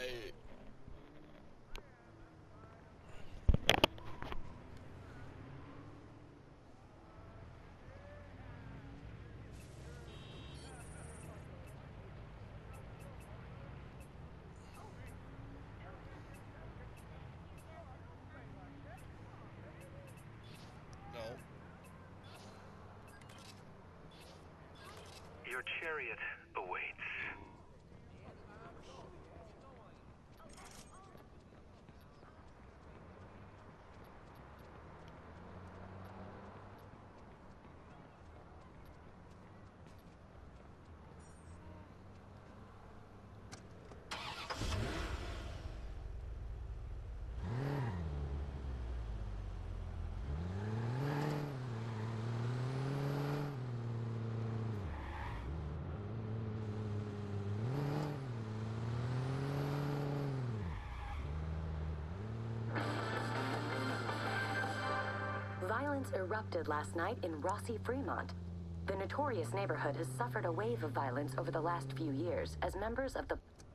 I... No. Your chariot awaits. Violence erupted last night in Rossi, Fremont. The notorious neighborhood has suffered a wave of violence over the last few years as members of the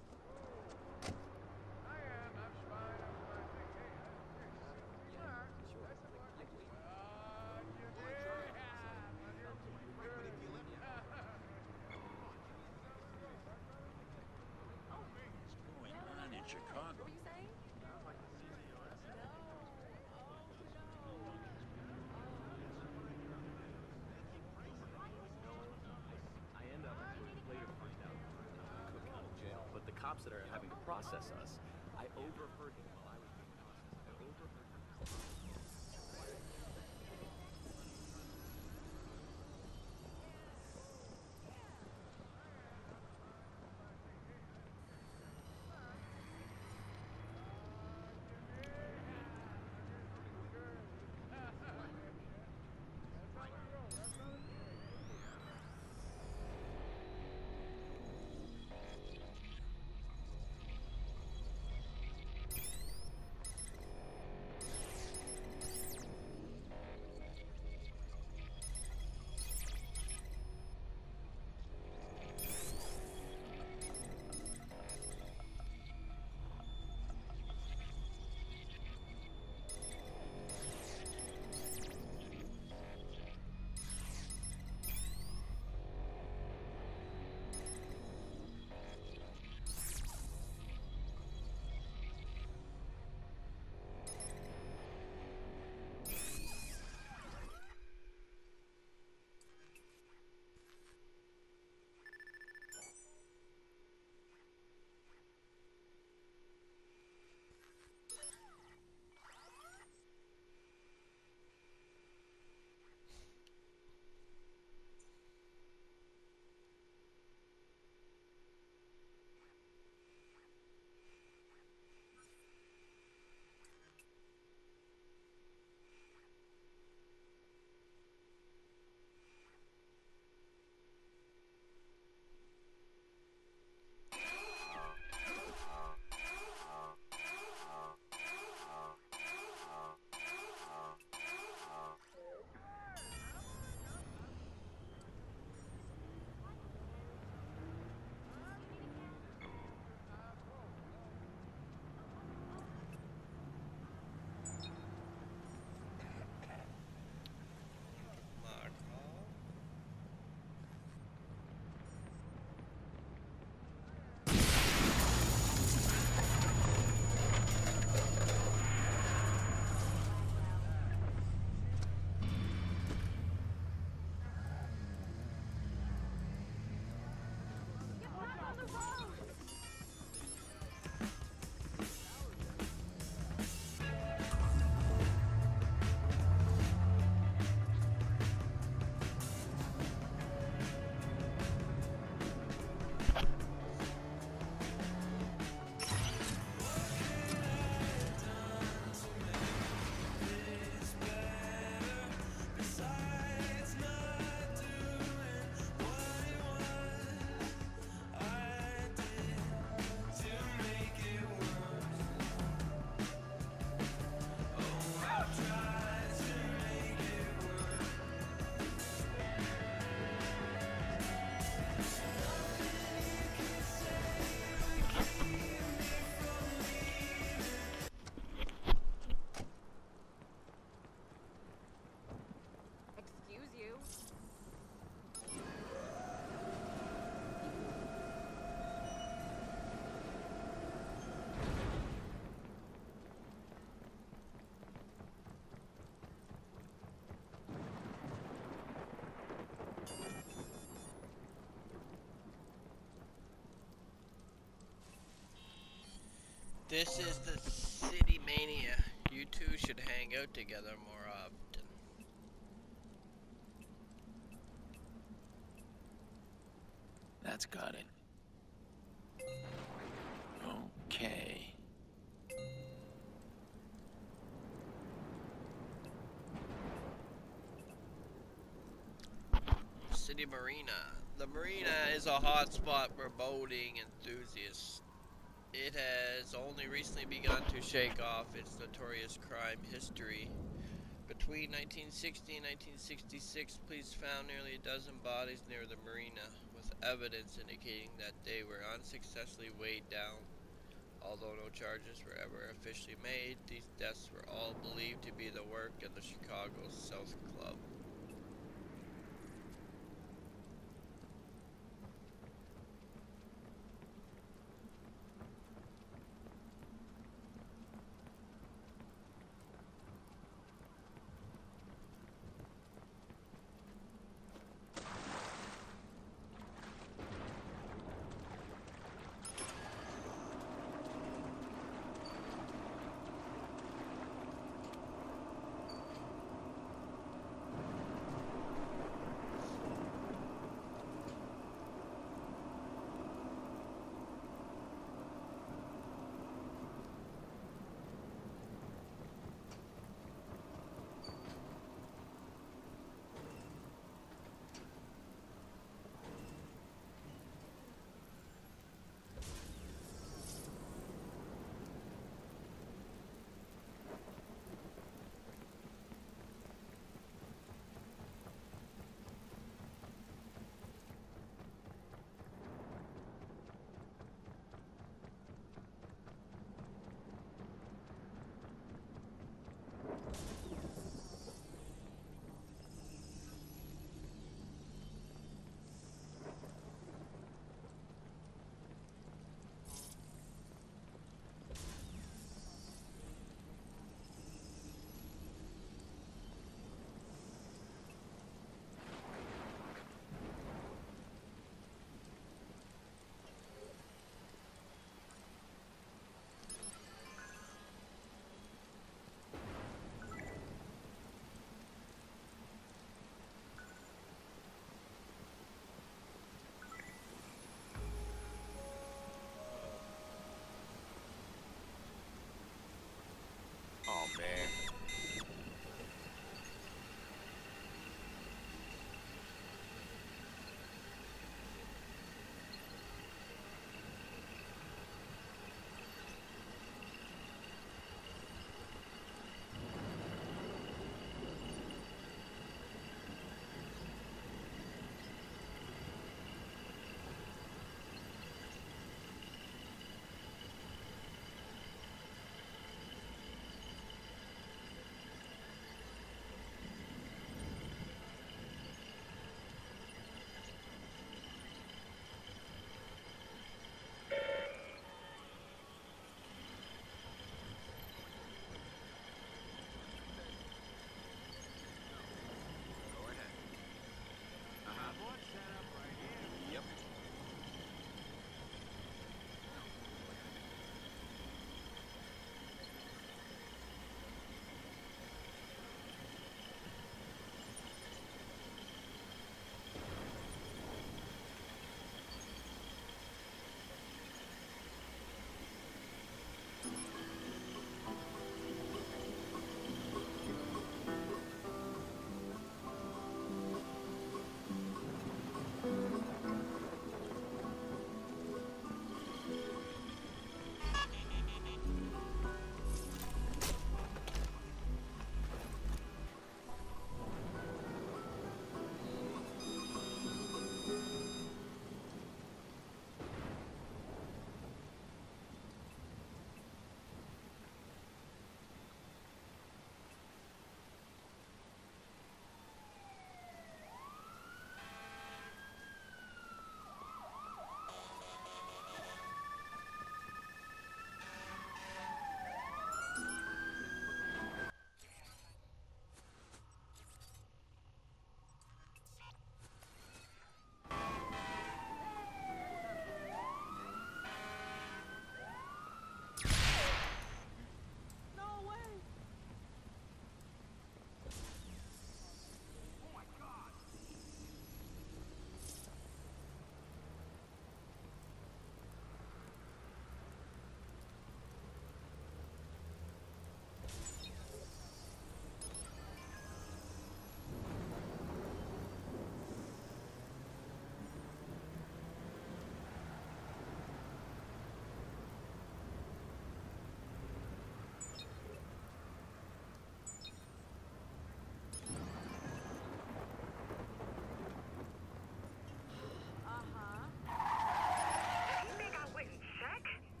But the cops that are having to process us, I overheard him while I was being processed. I overheard him. This is the City Mania. You two should hang out together more often. That's got it. Okay. City Marina. The Marina is a hotspot for boating enthusiasts. It has only recently begun to shake off its notorious crime history. Between 1960 and 1966, police found nearly a dozen bodies near the marina, with evidence indicating that they were unsuccessfully weighed down. Although no charges were ever officially made, these deaths were all believed to be the work of the Chicago South Club.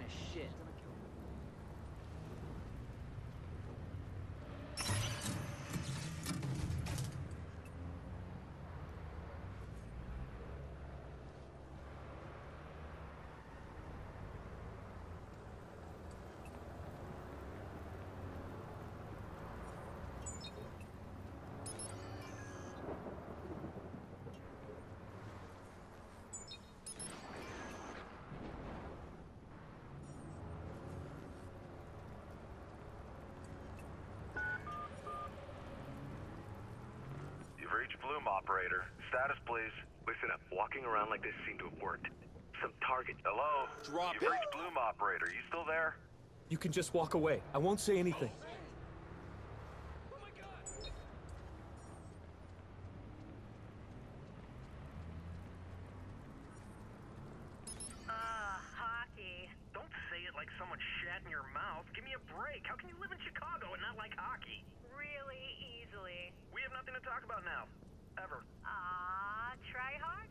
shit. You've reached Bloom, operator. Status, please. Listen up. Walking around like this seemed to have worked. Some target. Hello? Drop You've it. reached Bloom, operator. You still there? You can just walk away. I won't say anything. Hockey. Don't say it like someone shat in your mouth. Give me a break. How can you live in Chicago and not like hockey? Really easily. We have nothing to talk about now. Ever. Try hard?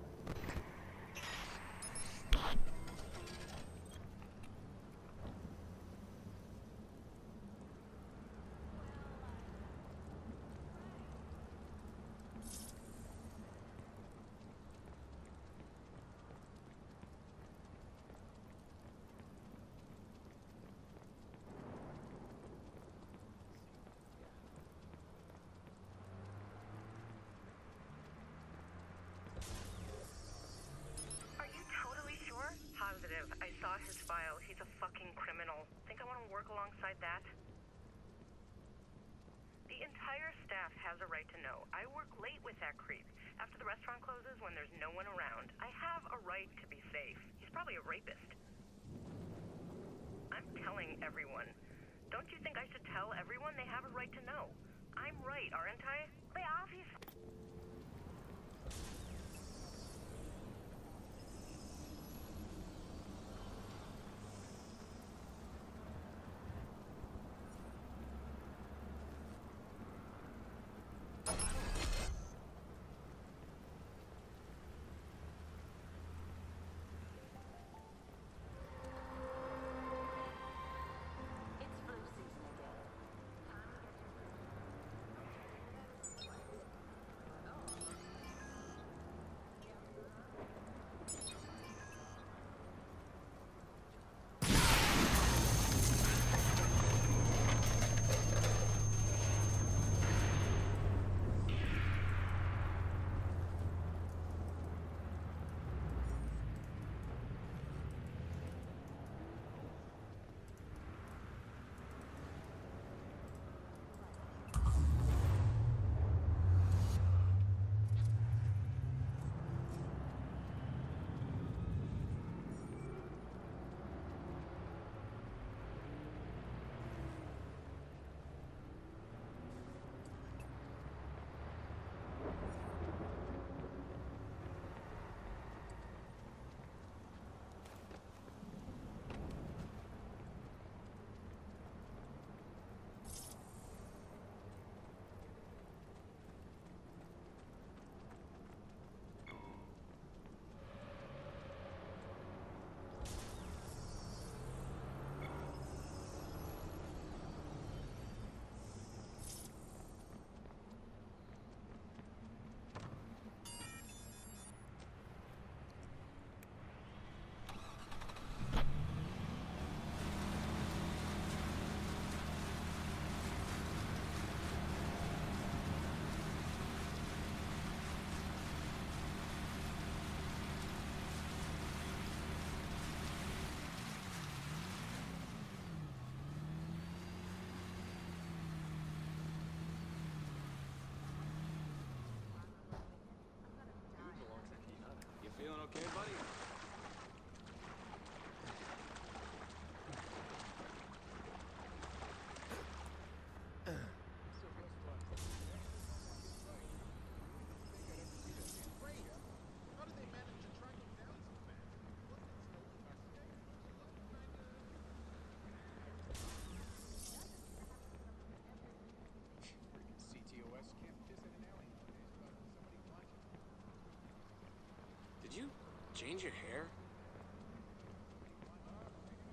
Are you totally sure? Positive. I saw his file. He's a fucking criminal. Think I want to work alongside that? The entire staff has a right to know. I work late with that creep. After the restaurant closes when there's no one around. I have a right to be safe. He's probably a rapist. I'm telling everyone. Don't you think I should tell everyone they have a right to know? I'm right, aren't I? They obviously... It's flu season again. You feeling okay, buddy? Did you change your hair?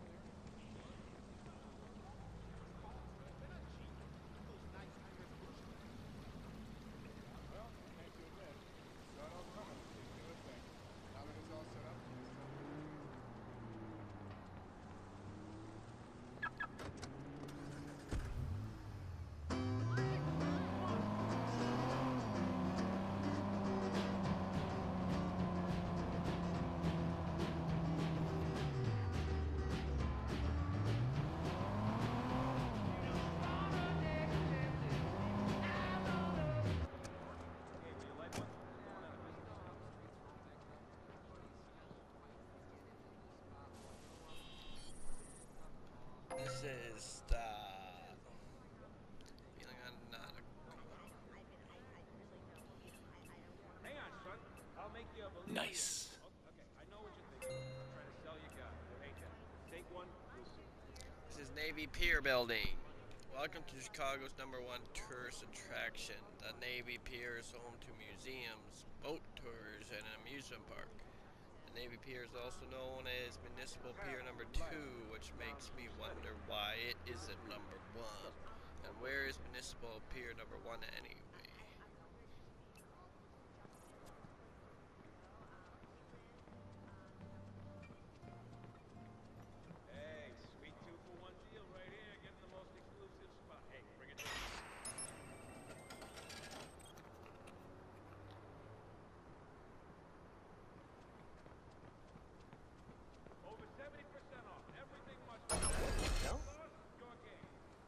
stop. Feeling I'm not a... Hang on, son. I'll make you a believer. Nice. Okay, I know what you're thinking. I'm trying to sell you God. There ain't that. Take one, you'll see. This is Navy Pier Building. Welcome to Chicago's #1 tourist attraction. The Navy Pier is home to museums, boat tours, and an amusement park. The Navy Pier is also known as Municipal Pier #2, which makes me wonder why it isn't #1. And where is Municipal Pier #1 anyway? Hey, sweet 2-for-1 deal right here. Getting the most exclusive spot. Hey, bring it. Over 70% off. Everything must be. No? Your game.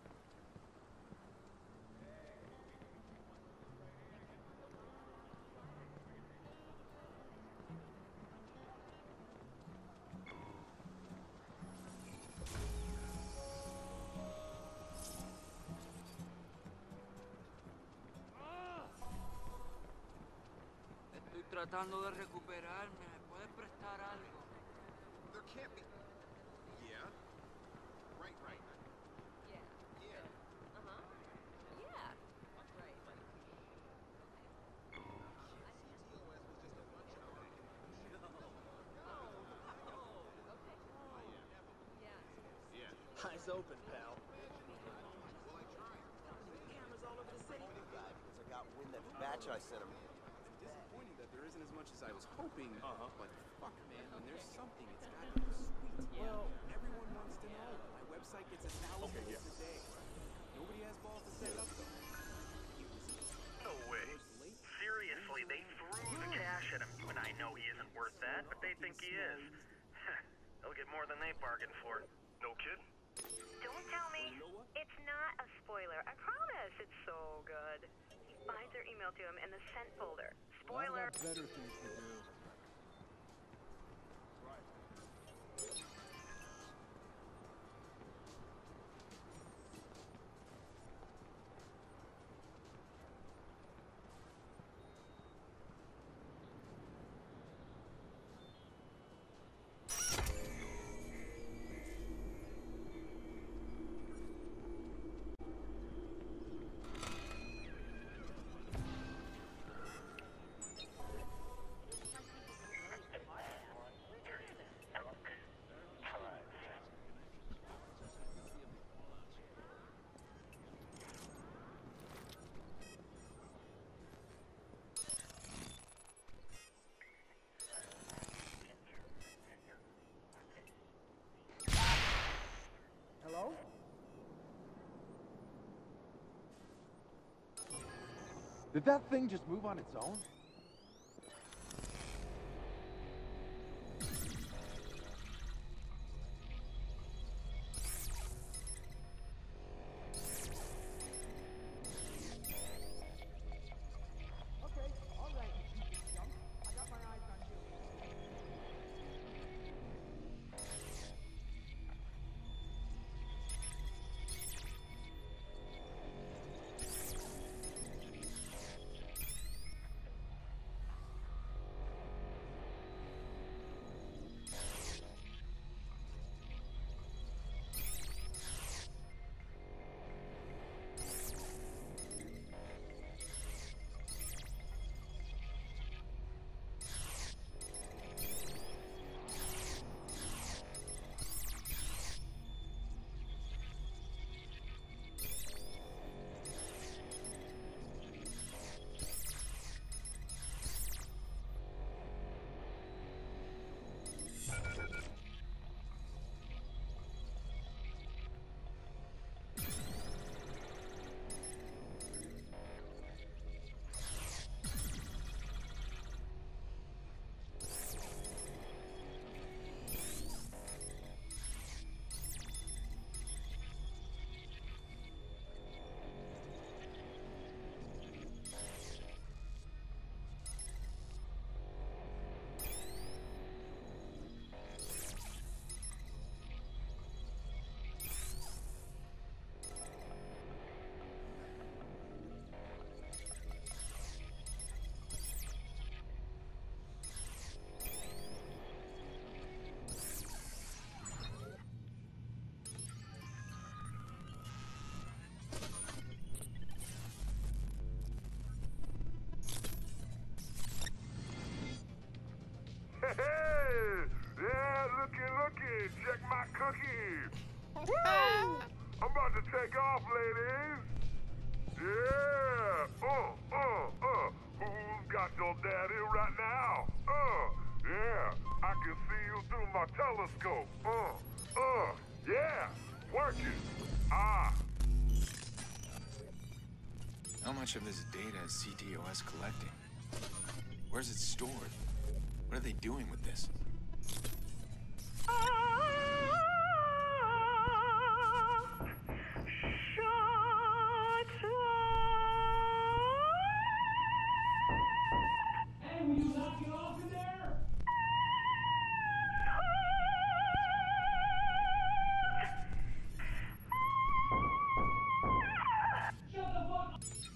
Estoy tratando de recuperarme. ¿Me puedes prestar algo? There can't be. Yeah. Right. Yeah. Yeah. Uh-huh. Yeah. Right. TOS was just a bunch of Yeah. Eyes open, pal. Well, I tried. Cameras all over the city. Guy, because I got wind that batch I sent him. Disappointing that there isn't as much as I was hoping. But fuck, man, when there's something, it's got to be sweet. Well, everyone wants to know. My website gets 1,000 hits a day. Nobody has balls to set it up, though. No way. Seriously, they threw the cash at him. When I know he isn't worth that, but they think he is. They'll get more than they bargained for. No kid? Don't tell me. It's not a spoiler. I promise. It's so good. Find their email to him in the sent folder. Spoiler. Better things to do. Hello? Did that thing just move on its own? Okay, all right, you piece of junk. I got my eyes on you. I'm about to take off, ladies. Yeah. Who's got your daddy right now? Yeah. I can see you through my telescope. Yeah. Working. Ah. How much of this data is CTOS collecting? Where's it stored? What are they doing with this? Hey, will you knock it off in there? Shut the fuck up!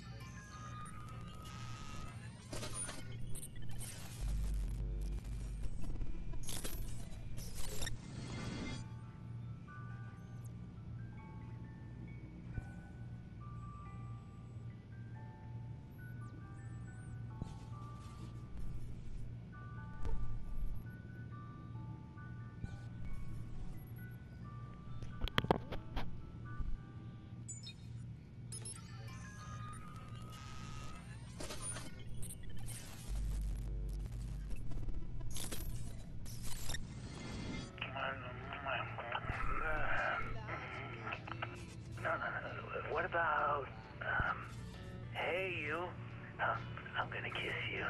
What about, hey you, I'm gonna kiss you.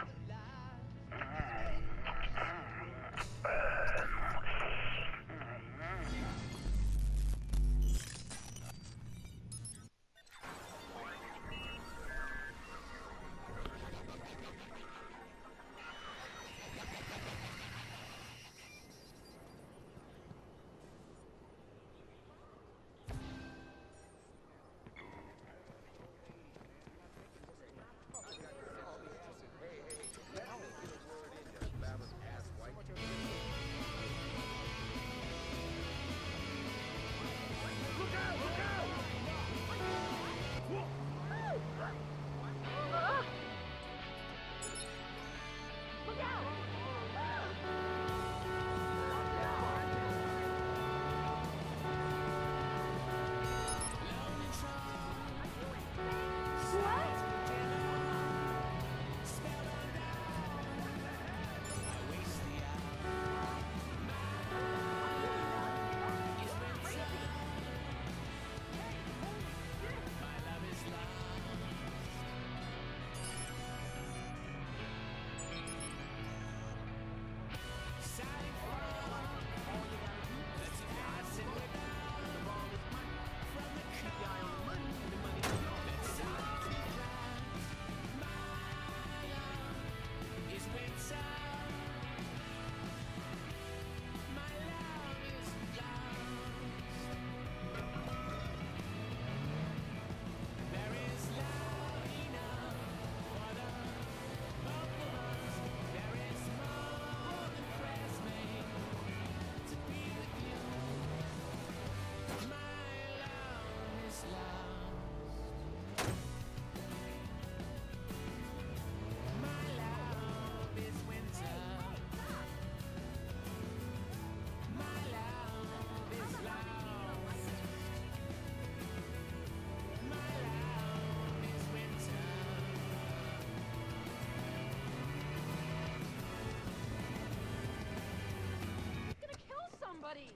Somebody!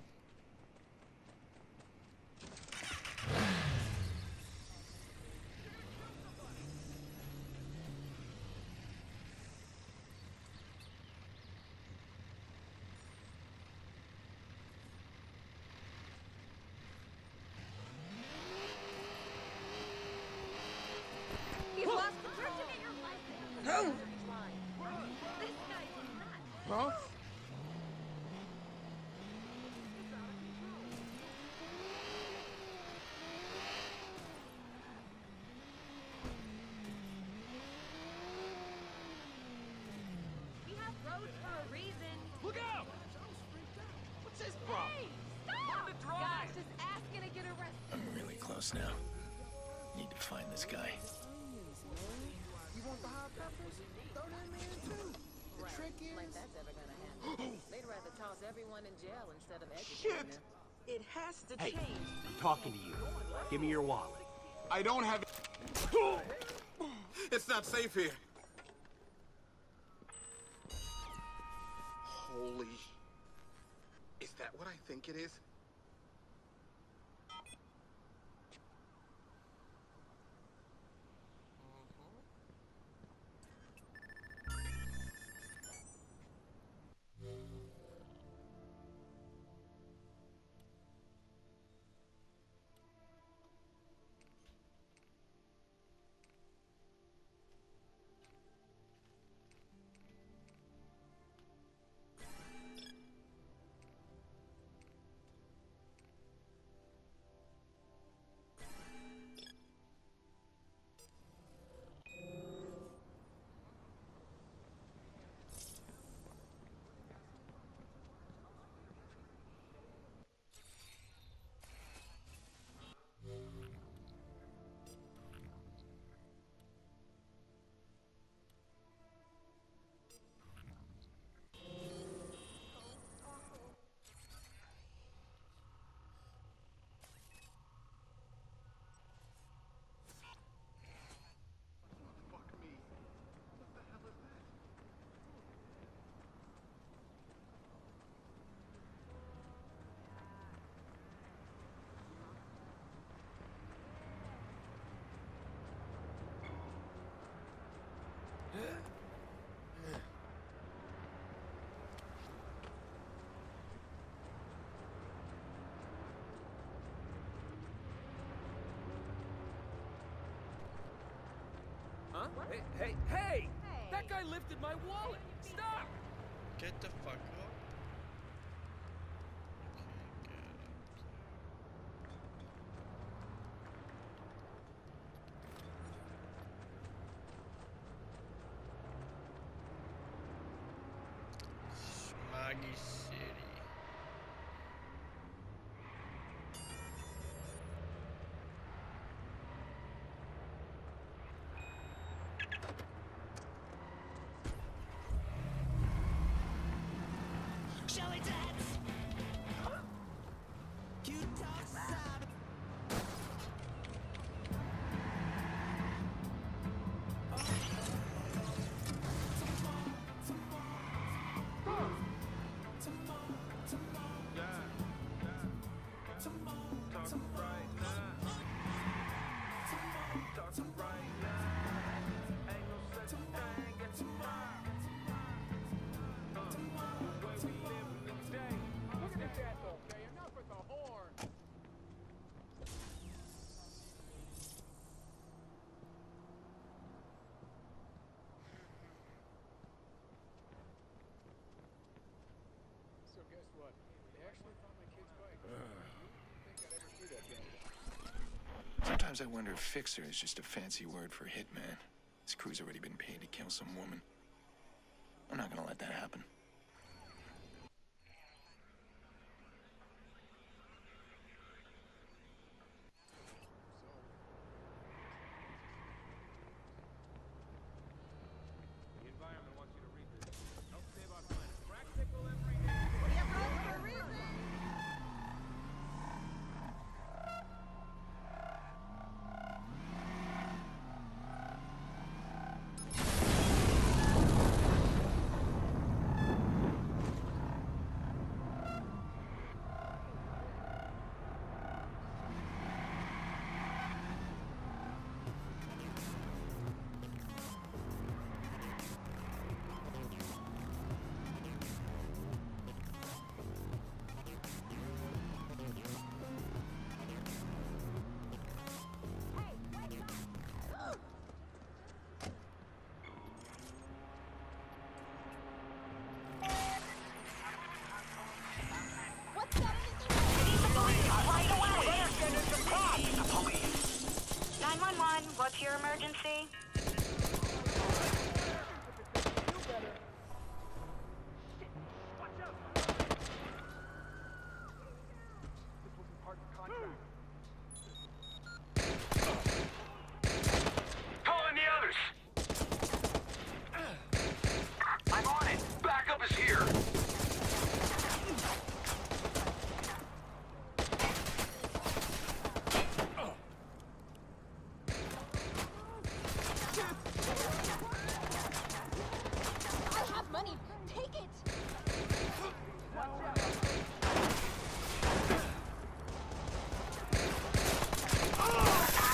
You lost the to get your license! No! This guy's nuts! Huh? We have roads for a reason. Look out! What's his problem? Hey, stop! Gosh, just asking to get arrested. I'm really close now. Need to find this guy. You want the hot peppers? Throw them in too. The trick is... Like that's ever gonna happen. They'd rather toss everyone in jail instead of educating them. It has to Hey, change. I'm talking to you. Give me your wallet. I don't have it. It's not safe here. Holy. Is that what I think it is? Huh? Hey! That guy lifted my wallet! Stop! Get the fuck up. Smoggy City. Shall we dance? You talk sound. So guess what? They actually found my kid's bike. I didn't think I'd ever see that guy. Sometimes I wonder if fixer is just a fancy word for hitman. This crew's already been paid to kill some woman. I'm not gonna let that happen. The environment wants you to read this. Help save our planet. Practical every day. You broke for a reason. What's that? Right away! 911, what's your emergency? Calling the others! I'm on it! Backup is here!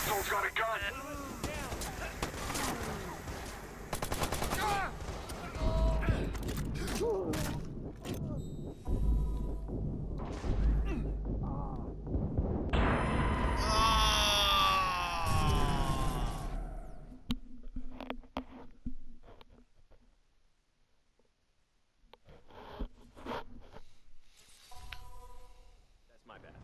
asshole's got a gun. That's my bad.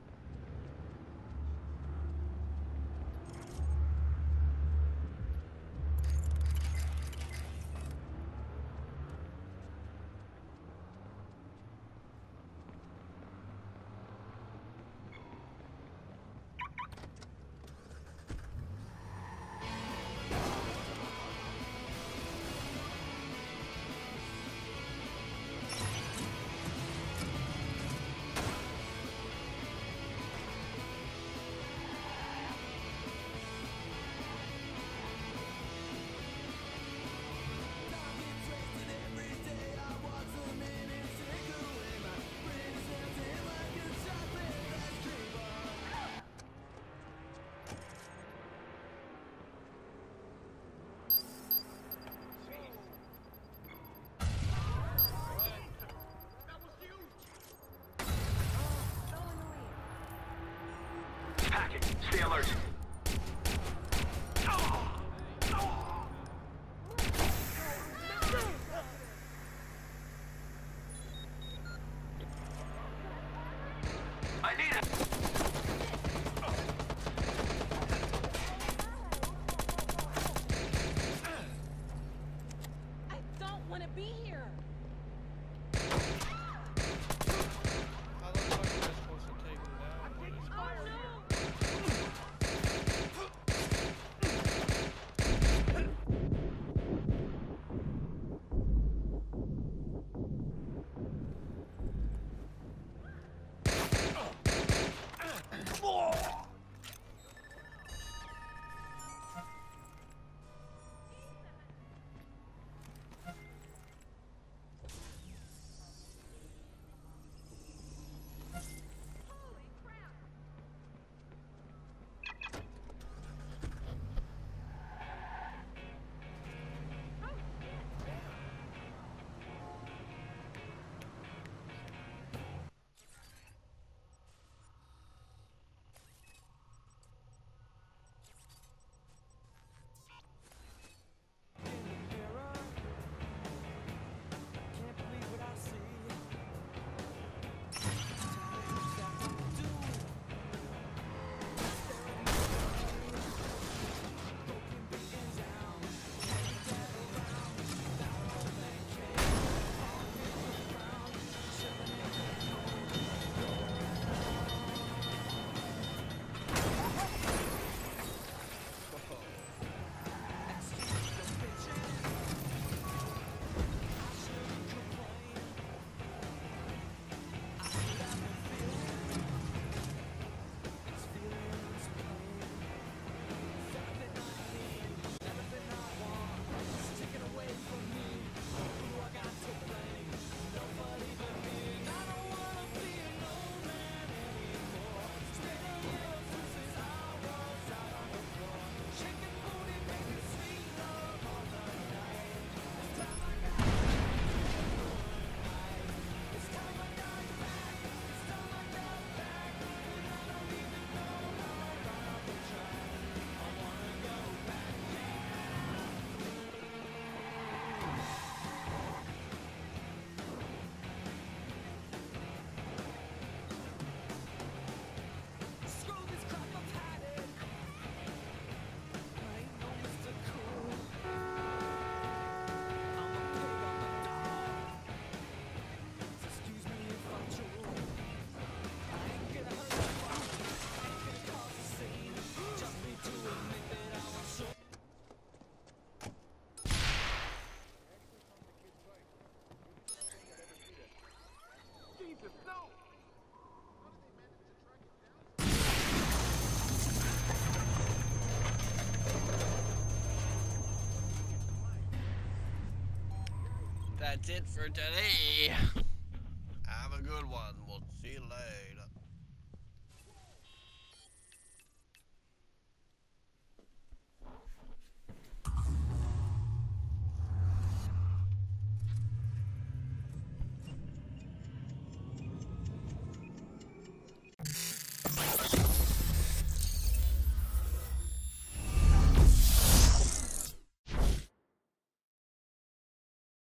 Packet, stay alert. I need it. I don't want to be here. How the fuck am I supposed to take him down? That's it for today. Have a good one. We'll see you later.